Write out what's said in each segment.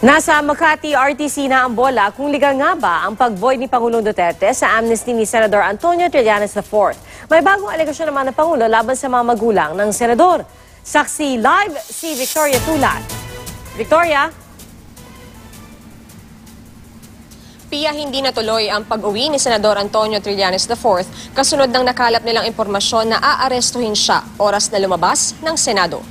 Nasa Makati RTC na ang bola kung legal nga ba ang pag-void ni Pangulong Duterte sa amnesty ni Senador Antonio Trillanes IV. May bagong alegasyon naman ng Pangulo laban sa mga magulang ng Senador. Saksi live si Victoria Tulat. Victoria? Pia, hindi natuloy ang pag-uwi ni Senador Antonio Trillanes IV kasunod ng nakalap nilang impormasyon na aarestuhin siya oras na lumabas ng Senado.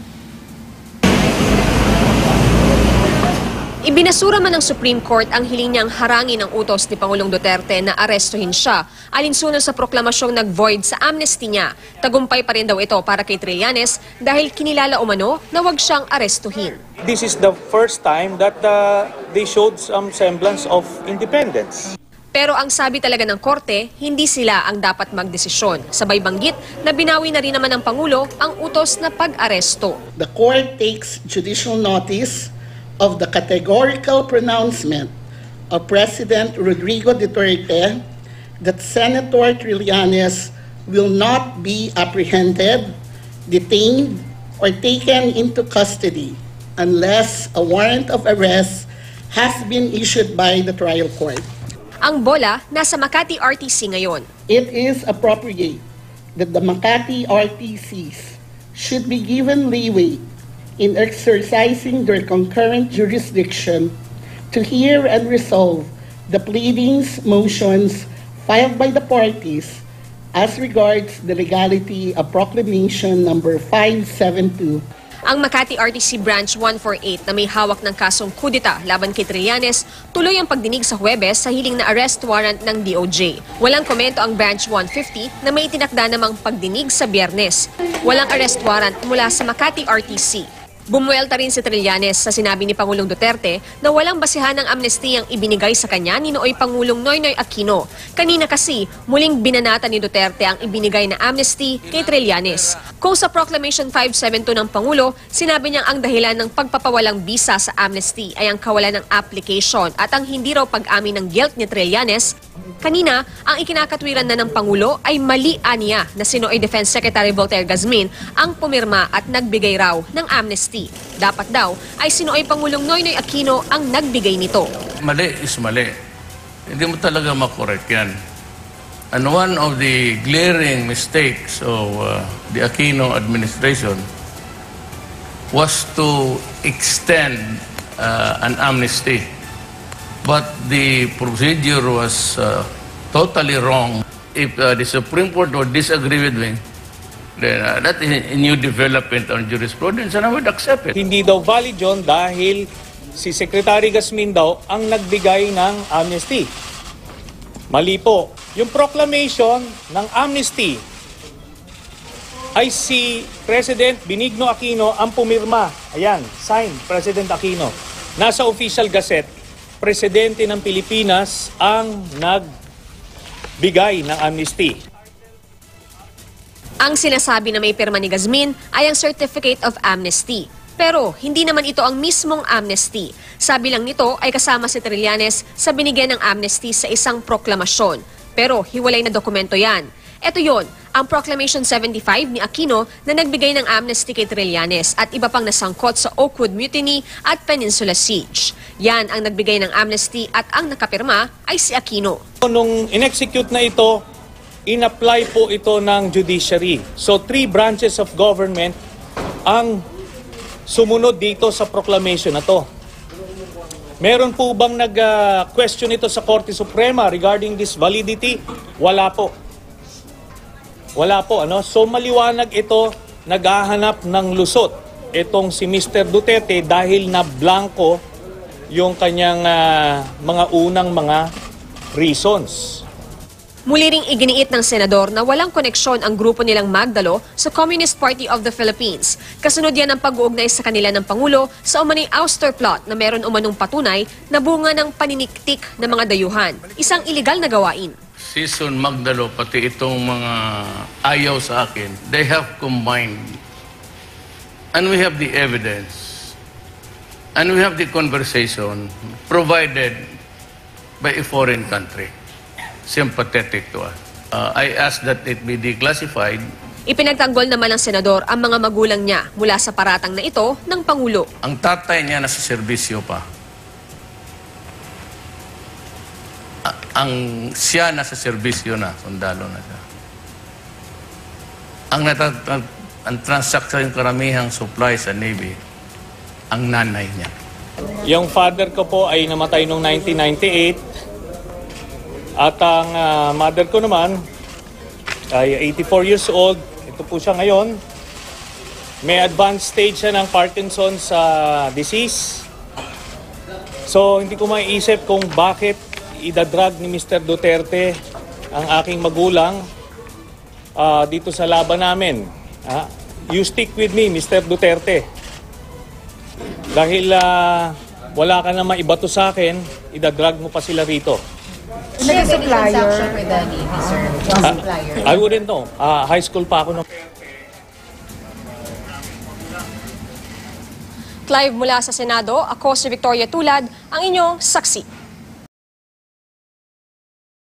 Ibinasura man ng Supreme Court ang hiling niyang harangin ang utos ni Pangulong Duterte na arestuhin siya alinsunod sa proklamasyong nag-void sa amnesty niya. Tagumpay pa rin daw ito para kay Trillanes dahil kinilala umano na wag siyang arestuhin. This is the first time that they showed some semblance of independence. Pero ang sabi talaga ng korte, hindi sila ang dapat magdesisyon. Sabay banggit na binawi na rin naman ng Pangulo ang utos na pag-aresto. The court takes judicial notice of the categorical pronouncement of President Rodrigo Duterte that Senator Trillanes will not be apprehended, detained, or taken into custody unless a warrant of arrest has been issued by the trial court. Ang bola nasa Makati RTC ngayon. It is appropriate that the Makati RTCs should be given leeway in exercising their concurrent jurisdiction to hear and resolve the pleadings, motions filed by the parties as regards the legality of Proclamation number 572. Ang Makati RTC Branch 148 na may hawak ng kasong kudeta laban kay Trillanes, tuloy ang pagdinig sa Huwebes sa hiling na arrest warrant ng DOJ. Walang komento ang Branch 150 na may itinakda namang pagdinig sa Biyernes. Walang arrest warrant mula sa Makati RTC. Bumuelta rin si Trillanes sa sinabi ni Pangulong Duterte na walang basihan ng amnestiyang ibinigay sa kanya ni Nooy Pangulong Noynoy Aquino. Kanina kasi, muling binanata ni Duterte ang ibinigay na amnesty kay Trillanes. Kung sa Proclamation 572 ng Pangulo, sinabi niyang ang dahilan ng pagpapawalang bisa sa amnesty ay ang kawalan ng application at ang hindi raw pag-amin ng guilt ni Trillanes. Kanina, ang ikinakatwiran na ng Pangulo ay mali niya na si Nooy Defense Secretary Voltaire Gazmin ang pumirma at nagbigay raw ng amnesty. Dapat daw ay si Nooy Pangulong Noynoy Aquino ang nagbigay nito. Mali is mali. Hindi mo talaga makorek yan. And one of the glaring mistakes of the Aquino administration was to extend an amnesty. But the procedure was totally wrong. If the Supreme Court would disagree with me, then that is a new development on jurisprudence and I would accept it. Hindi daw valid yun dahil si Secretary Gazmin daw ang nagbigay ng amnesty. Mali po. Yung proclamation ng amnesty ay si President Benigno Aquino ang pumirma. Ayan, sign, President Aquino. Nasa official gazette, Presidente ng Pilipinas ang nagbigay ng amnesty. Ang sinasabi na may pirma ni Gazmin ay ang Certificate of Amnesty. Pero hindi naman ito ang mismong amnesty. Sabi lang nito ay kasama si Trillanes sa binigyan ng amnesty sa isang proklamasyon. Pero hiwalay na dokumento yan. Ito yon, ang Proclamation 75 ni Aquino na nagbigay ng amnesty kay Trillanes at iba pang nasangkot sa Oakwood Mutiny at Peninsula Siege. Yan ang nagbigay ng amnesty at ang nakapirma ay si Aquino. Nung in-execute na ito, in-apply po ito ng judiciary. So 3 branches of government ang sumunod dito sa proclamation na to. Meron po bang nag-question ito sa Korte Suprema regarding this validity? Wala po. Wala po, ano? So maliwanag ito, naghahanap ng lusot itong si Mr. Duterte dahil na blanco yung kanyang mga unang mga reasons. Muli ring iginiit ng senador na walang koneksyon ang grupo nilang Magdalo sa Communist Party of the Philippines. Kasunod yan ang pag-uugnay sa kanila ng Pangulo sa umanay ouster plot na meron umanong patunay na bunga ng paniniktik ng mga dayuhan. Isang iligal na gawain. Season Magdalo, pati itong mga ayaw sa akin, they have combined. And we have the evidence. And we have the conversation provided by a foreign country. Sympathetic to us. I ask that it be declassified. Ipinagtanggol naman ng senador ang mga magulang niya mula sa paratang na ito ng Pangulo. Ang tatay niya nasa serbisyo pa. siya nasa serbisyo na, sundalo na siya. Ang transaction yung karamihang supply sa Navy, ang nanay niya. Yung father ko po ay namatay noong 1998 at ang mother ko naman ay 84 years old. Ito po siya ngayon. May advanced stage siya ng Parkinson's disease. So hindi ko maiisip kung bakit idadrag ni Mr. Duterte ang aking magulang dito sa laban namin. You stick with me, Mr. Duterte. Dahil wala ka na maibato sa akin, idadrag mo pa sila rito. Siya supplier with the Navy, sir. Supplier. I wouldn't know. High school pa ako. Clive mula sa Senado, ako si Victoria Tulad, ang inyong saksi.